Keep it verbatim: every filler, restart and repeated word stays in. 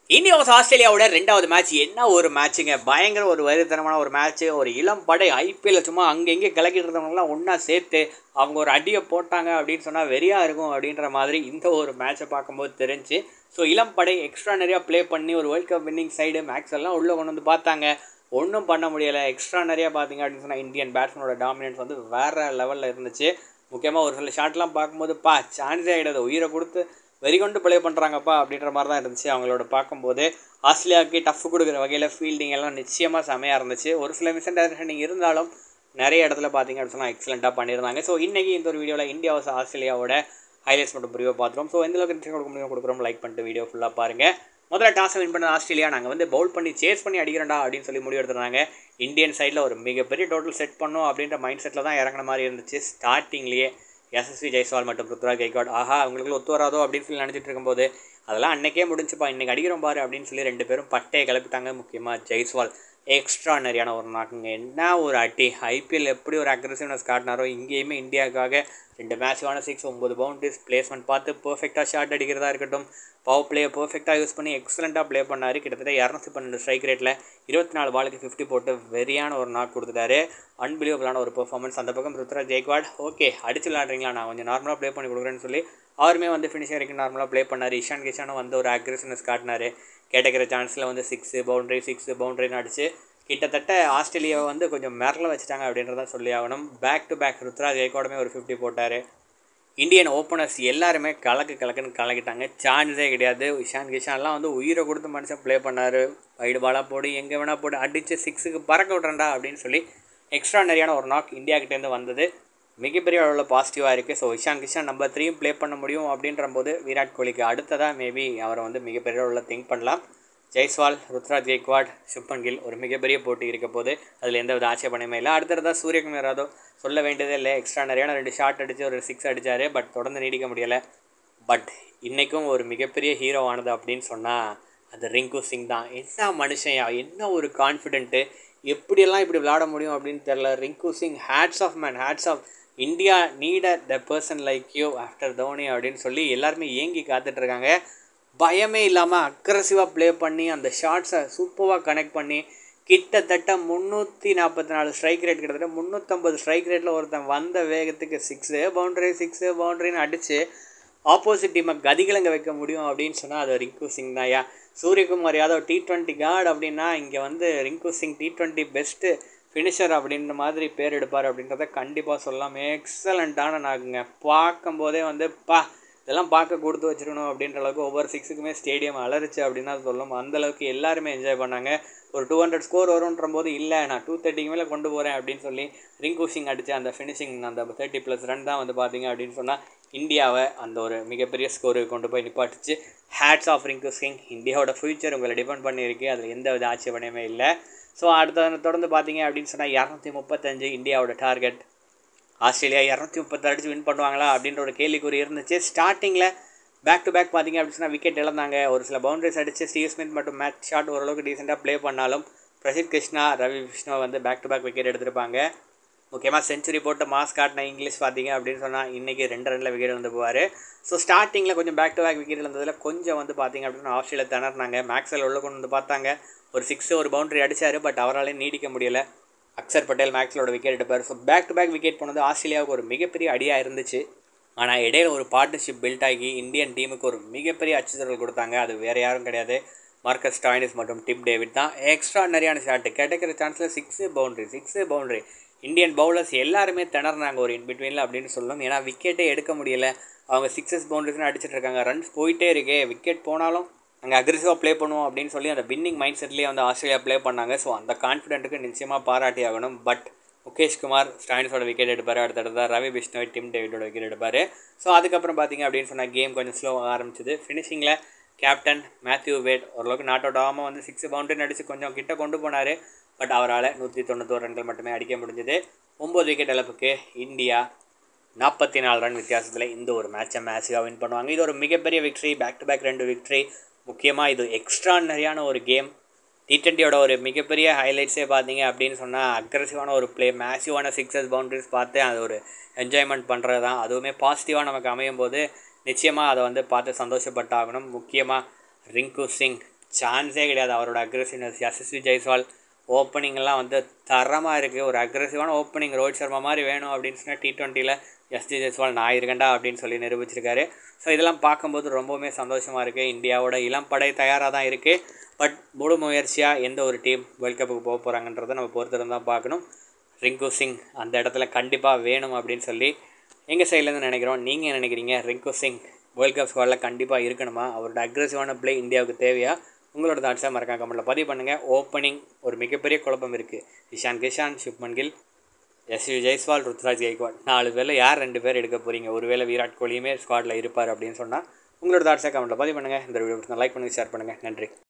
India versus ஆஸ்திரேலியாவோட ரெண்டாவது match என்ன ஒரு மேட்சுங்க. பயங்கர ஒரு வரித்தனமான ஒரு மேட்ச்சு. ஒரு இளம் படை ஐபிஎல் சும்மா அங்கே இங்கே கிளக்கிட்டு இருந்தவங்களாம் ஒன்றா சேர்த்து அவங்க ஒரு அடியை போட்டாங்க அப்படின்னு சொன்னால் வெறியாக இருக்கும் அப்படின்ற மாதிரி இந்த ஒரு மேட்ச்சை பார்க்கும்போது தெரிஞ்சு. ஸோ இளம் படை எக்ஸ்ட்ரா நிறையா ப்ளே பண்ணி ஒரு வேர்ல்ட் கப் வின்னிங் சைடு மேக்ஸ் எல்லாம் உள்ளே கொண்டு வந்து பார்த்தாங்க. ஒன்றும் பண்ண முடியலை. எக்ஸ்ட்ரா நிறையா பார்த்தீங்க அப்படின்னு சொன்னால் இந்தியன் பேட்ஸ்மேனோட டாமினன்ஸ் வந்து வேறு லெவலில் இருந்துச்சு. முக்கியமாக ஒரு சில ஷாட்லாம் பார்க்கும்போது பா சான்ஸே ஆகிடாது, உயிரை கொடுத்து வெறிகொண்டு ப்ளே பண்ணுறாங்கப்பா அப்படின்ற மாதிரி தான் இருந்துச்சு. அவங்களோட பார்க்கும்போது ஆஸ்திரேலியாவுக்கு டஃப் கொடுக்குற வகையில் ஃபீல்டிங் எல்லாம் நிச்சயமாக செமையாக இருந்துச்சு. ஒரு சில மிஸ் அண்டர்ஸ்டாண்டிங் இருந்தாலும் நிறைய இடத்துல பார்த்தீங்க அப்படின்னு சொன்னால் எக்ஸலண்ட்டாக பண்ணியிருந்தாங்க. ஸோ இன்றைக்கி இந்த ஒரு வீடியோவில் இந்தியா வர்சஸ் ஆஸ்திரேலியாவோட ஹைலைட்ஸ் மட்டும் ப்ரிவியூ பார்த்துருவோம். ஸோ எந்த அளவுக்கு இன்ட்ரெஸ்ட் கொடுக்க முடியும் கொடுக்குறோம், லைக் பண்ணிட்டு வீடியோ ஃபுல்லாக பாருங்கள். முதல்ல டாஸை வின் பண்ண ஆஸ்திரேலியா நாங்கள் வந்து பவுல் பண்ணி சேஸ் பண்ணி அடிக்கிறோண்டா அப்படின்னு சொல்லி முடிவு எடுத்துருந்தாங்க. இந்தியன் சைடில் ஒரு மிகப்பெரிய டோட்டல் செட் பண்ணும் அப்படின்ற மைண்ட் செட்டில் தான் இறங்கின மாதிரி இருந்துச்சு. ஸ்டார்டிங்லேயே எஸ்எஸ்வி ஜெய்ஸ்வால் மற்றும் ருத்ராஜ் கைக்வாட் ஆஹா அவங்களுக்கு ஒத்து வராதோ அப்படின்னு சொல்லி நினச்சிட்டு இருக்கும்போது அதெல்லாம் அன்றைக்கே முடிஞ்சுப்பா, இன்றைக்கி அடிக்கிறோம் பாரு அப்படின்னு சொல்லி ரெண்டு பேரும் பட்டையை கிளப்பிட்டாங்க. முக்கியமாக ஜெய்ஸ்வால் எக்ஸ்ட்ரானரியான ஒரு நாக்குங்க. என்ன ஒரு அடி! ஐபிஎல் எப்படி ஒரு அக்ரெசிவ்னஸ் காட்டினாரோ இங்கேயுமே இந்தியாவுக்காக ரெண்டு மேட்ச்வான சிக்ஸ் ஒம்பது பவுண்டரிஸ் பிளேஸ்மெண்ட் பார்த்து பர்ஃபெக்டாக ஷாட் அடிக்கிறதா இருக்கட்டும், பவர் பிளேயை பர்ஃபெக்டாக யூஸ் பண்ணி எக்ஸலண்ட்டாக ப்ளே பண்ணார். கிட்டத்தட்ட இரநூத்தி பன்னெண்டு ஸ்ட்ரைக் ரேட்டில் இருபத்தி நாலு பாலுக்கு ஃபிஃப்டி போட்டு வெறியான ஒரு நாக் கொடுத்துட்டாரு. அன்பிலியபிளான ஒரு பெர்ஃபார்மன்ஸ். அந்த பக்கம் ருத்ராஜ் கைக்வாட் ஓகே அடிச்சு விளாட்றீங்களா, நான் கொஞ்சம் நார்மலாக ப்ளே பண்ணி கொடுக்குறேன்னு சொல்லி அவருமே வந்து ஃபினிஷிங் வரைக்கும் நார்மலாக ப்ளே பண்ணார். இஷான் கிஷானும் வந்து ஒரு அக்ரெசிவ்னஸ் காட்டினார். கேட்டக்கிற சான்ஸில் வந்து சிக்ஸு பவுண்ட்ரி சிக்ஸு பவுண்ட்ரின்னு அடிச்சு கிட்டத்தட்ட ஆஸ்திரேலியாவை வந்து கொஞ்சம் மிரள வச்சுட்டாங்க அப்படின்றத சொல்லி ஆகணும். பேக் டு பேக் ருத்ராஜ் கைக்வாடுமே ஒரு ஃபிஃப்டி போட்டார். இந்தியன் ஓப்பனர்ஸ் எல்லாருமே கலக்கு கலக்குன்னு கலக்கிட்டாங்க. சான்ஸே கிடையாது. இஷான் கிஷான்லாம் வந்து உயிரை கொடுத்து மனுஷன் ப்ளே பண்ணார். வைடு பாலாக போடு எங்கே வேணால் போட்டு அடித்து சிக்ஸுக்கு பறக்க விட்றேன்டா அப்படின்னு சொல்லி எக்ஸ்ட்ரா நிறையான ஒரு நாக் இந்தியாக்கிட்டேருந்து வந்தது. மிகப்பெரிய அளவில் பாசிட்டிவாக இருக்குது. ஸோ இஷான் கிஷான் நம்பர் த்ரீயும் ப்ளே பண்ண முடியும் அப்படின்ற போது விராட் கோலிக்கு அடுத்ததாக மேபி அவரை வந்து மிகப்பெரிய அளவில் திங்க் பண்ணலாம். ஜெய்ஸ்வால் ருத்ராஜ் கைக்வாட் சுப்மன் கில் ஒரு மிகப்பெரிய போட்டி இருக்க போது அதில் எந்த வித ஆட்சேபனையுமே இல்லை. அடுத்ததாக சூரியகுமார் யாதவ் சொல்ல வேண்டியதே இல்லை. எக்ஸ்ட்ரா நிறையான ரெண்டு ஷாட் அடித்து ஒரு சிக்ஸ் அடித்தார். பட் தொடர்ந்து நீடிக்க முடியலை. பட் இன்றைக்கும் ஒரு மிகப்பெரிய ஹீரோ ஆனது அப்படின்னு சொன்னால் அது ரிங்கு சிங் தான். என்ன மனுஷன், என்ன ஒரு கான்ஃபிடென்ட்டு, எப்படியெல்லாம் இப்படி விளையாட முடியும் அப்படின்னு தெரில. Rinku Singh hats off man, hats off. India need the person like you after Dhoni அப்படின்னு சொல்லி எல்லாருமே ஏங்கி காத்துட்ருக்காங்க. பயமே இல்லாமல் அக்ரெசிவாக ப்ளே பண்ணி அந்த ஷாட்ஸை சூப்பராக கனெக்ட் பண்ணி கிட்டத்தட்ட முந்நூற்றி நாற்பத்தி நாலு ஸ்ட்ரைக் ரேட் கிட்டத்தட்ட முந்நூற்றம்பது ஸ்ட்ரைக் ரேட்டில் ஒருத்தன் வந்த வேகத்துக்கு சிக்ஸு பவுண்ட்ரி சிக்ஸு பவுண்ட்ரின்னு அடித்து ஆப்போசிட் டீமை கதிகிழங்க வைக்க முடியும் அப்படின்னு சொன்னால் அது ரிங்கு சிங் தான்யா. Suryakumar Yadav T twenty card அப்படின்னா இங்கே வந்து Rinku Singh T twenty best finisher அப்படின்ற மாதிரி பேர் எடுப்பார் அப்படின்றத கண்டிப்பாக சொல்லலாம். எக்ஸலண்ட்டான நாக்குங்க. பார்க்கும்போதே வந்து பா இதெல்லாம் பார்க்க கொடுத்து வச்சுருக்கணும் அப்படின்ற அளவுக்கு ஒவ்வொரு சிக்ஸுக்குமே ஸ்டேடியம் அலறிச்சு அப்படின்னு தான் சொல்லணும். அந்தளவுக்கு எல்லாருமே என்ஜாய் பண்ணாங்க. ஒரு டூ ஹண்ட்ரட் ஸ்கோர் வரும்ன்ற போது இல்லை நான் டூ தேர்ட்டிக்கு மேலே கொண்டு போகிறேன் அப்படின்னு சொல்லி ரிங்கு சிங் அடித்த அந்த ஃபினிஷிங் அந்த தேர்ட்டி ப்ளஸ் ரன் தான் வந்து பார்த்தீங்க அப்படின்னு சொன்னால் இந்தியாவை அந்த ஒரு மிகப்பெரிய ஸ்கோருக்கு கொண்டு போய் நிப்பாட்டுச்சு. Hats off Rinku Singh. இந்தியாவோட ஃபியூச்சர் உங்களை டிபெண்ட் பண்ணியிருக்கு, அதில் எந்த வித ஆட்சேபனையுமே இல்லை. ஸோ அடுத்த தொடர்ந்து பார்த்தீங்க அப்படின்னு சொன்னால் இரநூத்தி முப்பத்தஞ்சு இந்தியாவோட டார்கெட். ஆஸ்திரேலியா இரநூத்தி முப்பத்தி அடிச்சு வின் பண்ணுவாங்களா அப்படின்ற ஒரு கேள்விக்குறி இருந்துச்சு. ஸ்டார்டிங்கில் பேக் டு பேக் பார்த்தீங்க அப்படின்னு சொன்னால் விக்கெட் இழந்தாங்க. ஒரு சில பவுண்டரிஸ் அடித்து ஸ்டீவ் ஸ்மித் மற்றும் மேட் ஷாட் ஓரளவுக்கு டீசெண்டாக ப்ளே பண்ணாலும் பிரசித் கிருஷ்ணா ரவி விஷ்ணுவை வந்து பேக் டு பேக் விக்கெட் எடுத்திருப்பாங்க. முக்கியமாக செஞ்சுரி போட்டு மாஸ் காட்டின இங்கிலீஷ் பார்த்தீங்க அப்படின்னு சொன்னால் இன்றைக்கி ரெண்டு ரனில் விக்கெட் இழந்து போவார். ஸோ ஸ்டார்டிங்கில் கொஞ்சம் பேக் டு பேக் விக்கெட் இழந்ததில் கொஞ்சம் வந்து பார்த்தீங்க அப்படின்னா ஆஸ்திரேலியா திணறினாங்க. மேக்ஸ்வெல் உள்ள கொண்டு வந்து பார்த்தாங்க, ஒரு சிக்ஸு ஒரு பவுண்டரி அடித்தார். பட் அவராலே நீடிக்க முடியலை. அக்ஷர் பட்டேல் மேக்ஸ்வெலோட விக்கெட் எடுப்பார். So back to back wicket போனது ஆஸ்திரேலியாவுக்கு ஒரு மிகப்பெரிய அடியாக இருந்துச்சு. ஆனால் இடையில ஒரு பார்ட்னர்ஷிப் பில்ட் ஆகி இந்தியன் டீமுக்கு ஒரு மிகப்பெரிய அச்சுறுத்தல் கொடுத்தாங்க. அது வேறு யாரும் கிடையாது, மார்க்கஸ் ஸ்டாயினிஸ் மற்றும் டிம் டேவிட் தான். எக்ஸ்ட்ரா நிறையான ஷாட்டு கிடைக்கிற சான்ஸில் six boundary six boundary. Indian bowlers எல்லாருமே திணறினாங்க ஒரு இன்பிட்வீனில் அப்படின்னு சொல்லணும். ஏன்னா விக்கெட்டே எடுக்க முடியலை. அவங்க சிக்ஸஸ் பவுண்ட்ரிஸ்னு அடிச்சிட்டு இருக்காங்க. ரன்ஸ் போயிட்டே இருக்கே, விக்கெட் போனாலும் அங்கே அக்ரெசிவாக ப்ளே பண்ணுவோம் அப்படின்னு சொல்லி அந்த வின்னிங் மைண்ட் செட்லேயே வந்து ஆஸ்திரேலியா ப்ளே பண்ணாங்க. ஸோ அந்த கான்ஃபிடென்ட்டுக்கு நிச்சயமாக பாராட்டி ஆகணும். பட் முகேஷ் குமார் ஸ்டாயின்ஸோட விக்கெட் எடுப்பார். அடுத்தடுத்த ரவி விஷ்ணு டிம் டேவிடோட விக்கெட் எடுப்பார். ஸோ அதுக்கப்புறம் பார்த்தீங்க அப்படின்னு சொன்னால் கேம் கொஞ்சம் ஸ்லோவாக ஆரம்பிச்சிது. ஃபினிஷிங்கில் கேப்டன் மேத்யூ வேட் ஓரளவுக்கு நாட் அவுட் ஆகாமல் வந்து சிக்ஸ் பவுண்டரி அடித்து கொஞ்சம் கிட்ட கொண்டு போனார். பட் அவரால் நூற்றி தொண்ணூத்தோரு ரன்கள் மட்டுமே அடிக்க முடிஞ்சது. ஒம்பது விக்கெட் இழப்புக்கு இந்தியா நாற்பத்தி நாலு ரன் வித்தியாசத்தில் இந்த ஒரு மேட்சை மேட்சாக வின் பண்ணுவாங்க. இது ஒரு மிகப்பெரிய விக்ட்ரி. பேக் டு பேக் ரெண்டு விக்ட்ரி. முக்கியமாக இது எக்ஸ்ட்ரானரியான ஒரு கேம். டி ட்வெண்ட்டியோட ஒரு மிகப்பெரிய ஹைலைட்ஸே பார்த்தீங்க அப்படின்னு சொன்னால் அக்ரெசிவான ஒரு ப்ளே, மேசிவான சிக்ஸஸ் பவுண்டரிஸ் பார்த்து அது ஒரு என்ஜாய்மெண்ட் பண்ணுறது தான். அதுவுமே பாசிட்டிவாக நமக்கு அமையும் போது நிச்சயமாக அதை வந்து பார்த்து சந்தோஷப்பட்டாகணும். முக்கியமாக ரிங்கு சிங் சான்ஸே கிடையாது. அவரோட அக்ரெசிவ்னஸ் யசஸ்வி ஜெய்ஸ்வால் ஓப்பனிங்லாம் வந்து தரமாக இருக்குது. ஒரு அக்ரெசிவான ஓப்பனிங் ரோஹித் சர்மா மாதிரி வேணும் அப்படின்னு சொன்னால் டி ட்வெண்ட்டியில் யசஸ்வி ஜெய்ஸ்வால் நான் இருக்கேன்டா அப்படின்னு சொல்லி நிரூபிச்சிருக்காரு. ஸோ இதெல்லாம் பார்க்கும்போது ரொம்பவுமே சந்தோஷமாக இருக்குது. இந்தியாவோட இளம் படை தயாராக தான் இருக்குது. பட் முழு முயற்சியாக எந்த ஒரு டீம் வேர்ல்ட் கப்புக்கு போக போகிறாங்கன்றதை நம்ம பொறுத்திருந்து தான் பார்க்கணும். ரிங்கு சிங் அந்த இடத்துல கண்டிப்பாக வேணும் அப்படின்னு சொல்லி எங்கள் சைட்லேருந்து நினைக்கிறோம். நீங்கள் என்ன நினைக்கிறீங்க? ரிங்கு சிங் வேர்ல்ட் கப் ஸ்குவாடில் கண்டிப்பாக இருக்கணுமா? அவரோட அக்ரெசிவான ப்ளே இந்தியாவுக்கு தேவையா? உங்களோட தாட்ஸாக மறக்காம கமெண்ட்டில் பதிவு பண்ணுங்கள். ஓப்பனிங் ஒரு மிகப்பெரிய குழப்பம் இருக்குது. இஷான் கிஷான், சுப்மன் கில், யசஸ்வி ஜெய்ஸ்வால், ருத்ராஜ் கெய்க்வாட் நாலு பேரில் யார் ரெண்டு பேர் எடுக்க போகிறீங்க? ஒருவேளை விராட் கோலியுமே ஸ்குவாடில் இருப்பார் அப்படின்னு சொன்னால் உங்களோட தாட்ஸாக கமெண்ட்டில் பதிவு பண்ணுங்கள். இந்த வீடியோ லைக் பண்ணுங்கள், ஷேர் பண்ணுங்கள். நன்றி.